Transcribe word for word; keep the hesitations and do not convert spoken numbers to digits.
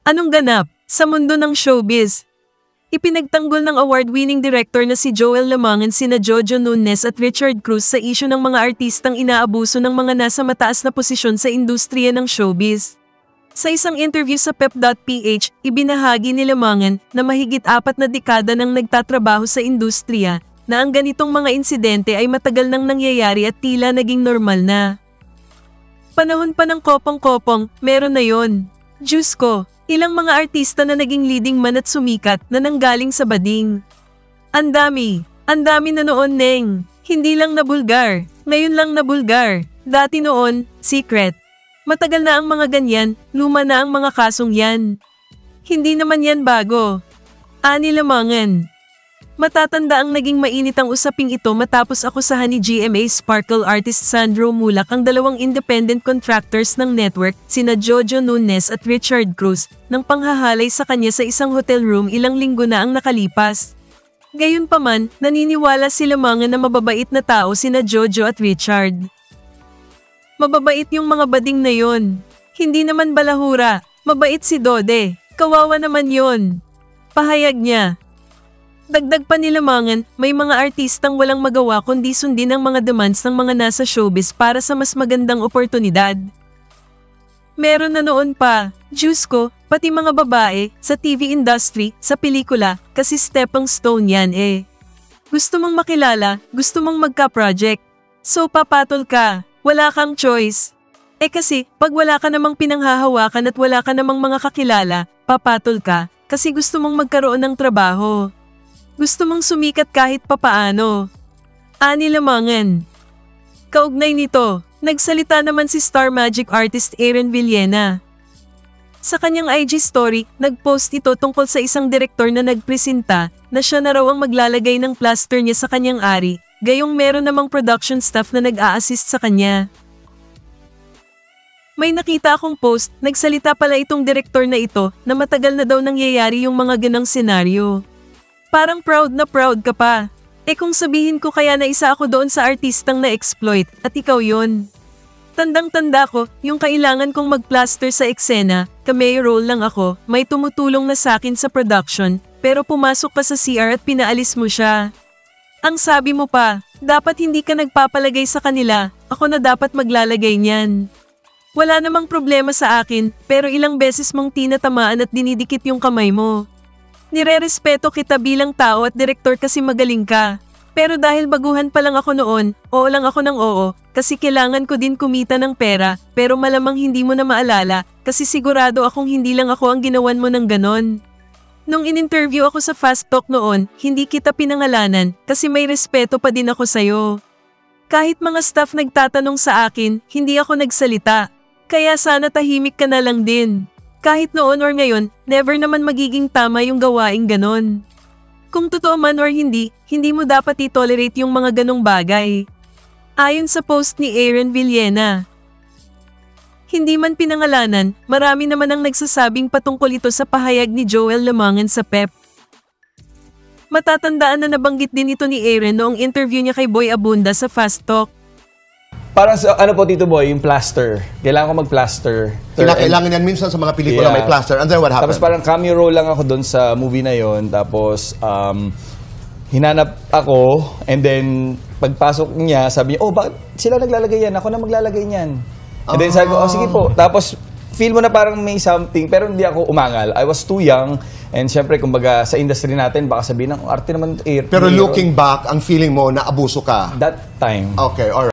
Anong ganap sa mundo ng showbiz? Ipinagtanggol ng award-winning director na si Joel Lamangan sina Jojo Nunez at Richard Cruz sa isyu ng mga artistang inaabuso ng mga nasa mataas na posisyon sa industriya ng showbiz. Sa isang interview sa pep dot p h, ibinahagi ni Lamangan na mahigit apat na dekada nang nagtatrabaho sa industriya na ang ganitong mga insidente ay matagal nang nangyayari at tila naging normal na. Panahon pa ng kopong-kopong, meron na yon. Diyos ko, ilang mga artista na naging leading man at sumikat na nanggaling sa bading. Ang dami, ang dami na noon, Neng. Hindi lang na bulgar, ngayon lang na bulgar. Dati noon, secret. Matagal na ang mga ganyan, luma na ang mga kasong yan. Hindi naman yan bago. Ani Lamangan. Matatanda ang naging mainit ang usaping ito matapos akusahan ni G M A Sparkle artist Sandro Mulak ang dalawang independent contractors ng network, sina Jojo Nunez at Richard Cruz, ng panghahalay sa kanya sa isang hotel room ilang linggo na ang nakalipas. Gayunpaman, naniniwala si Lamangan na mababait na tao sina Jojo at Richard. Mababait yung mga bading na yon. Hindi naman balahura, mabait si Dode, kawawa naman yon. Pahayag niya. Dagdag pa ni Lamangan, may mga artistang walang magawa kundi sundin ang mga demands ng mga nasa showbiz para sa mas magandang oportunidad. Meron na noon pa, Diyos ko, pati mga babae, sa T V industry, sa pelikula, kasi stepping stone yan eh. Gusto mong makilala, gusto mong magka-project. So papatol ka, wala kang choice. Eh kasi, pag wala ka namang pinanghahawakan at wala ka namang mga kakilala, papatol ka, kasi gusto mong magkaroon ng trabaho. Gusto mong sumikat kahit papaano. Ani Lamangan. Kaugnay nito, nagsalita naman si Star Magic artist Aaron Villena. Sa kanyang I G story, nagpost ito tungkol sa isang direktor na nagpresenta na siya na raw ang maglalagay ng plaster niya sa kanyang ari, gayong meron namang production staff na nag-a-assist sa kanya. May nakita akong post, nagsalita pala itong direktor na ito na matagal na daw nangyayari yung mga ganang senaryo. Parang proud na proud ka pa. Eh kung sabihin ko kaya na isa ako doon sa artistang na-exploit at ikaw yon. Tandang-tanda ko, yung kailangan kong mag-plaster sa eksena, cameo role lang ako, may tumutulong na sa akin sa production, pero pumasok ka sa C R at pinaalis mo siya. Ang sabi mo pa, dapat hindi ka nagpapalagay sa kanila, ako na dapat maglalagay niyan. Wala namang problema sa akin, pero ilang beses mong tinatamaan at dinidikit yung kamay mo. Nire-respeto kita bilang tao at direktor kasi magaling ka. Pero dahil baguhan pa lang ako noon, oo lang ako ng oo, kasi kailangan ko din kumita ng pera, pero malamang hindi mo na maalala, kasi sigurado akong hindi lang ako ang ginawan mo ng ganon. Nung in-interview ako sa Fast Talk noon, hindi kita pinangalanan, kasi may respeto pa din ako sa'yo. Kahit mga staff nagtatanong sa akin, hindi ako nagsalita. Kaya sana tahimik ka na lang din. Kahit noon or ngayon, never naman magiging tama yung gawaing ganon. Kung totoo man or hindi, hindi mo dapat i-tolerate yung mga ganong bagay. Ayon sa post ni Aaron Villena. Hindi man pinangalanan, marami naman ang nagsasabing patungkol ito sa pahayag ni Joel Lamangan sa Pep. Matatandaan na nabanggit din ito ni Aaron noong interview niya kay Boy Abunda sa Fast Talk. Parang sa, ano po Tito Boy, yung plaster. Kailangan ko mag-plaster. Kailangan yan minsan sa mga pelikula Yeah. may plaster. And then what happened? Tapos parang cameo role lang ako doon sa movie na yon. Tapos um, hinanap ako and then pagpasok niya, sabi niya, oh bakit sila naglalagay yan? Ako na maglalagay niyan. And then sabi ko, oh sige po. Tapos feel mo na parang may something pero hindi ako umangal. I was too young and syempre kumbaga sa industry natin baka sabihin ng arte naman. Eh, Pero looking back, ang feeling mo na abuso ka? that time. Okay, alright.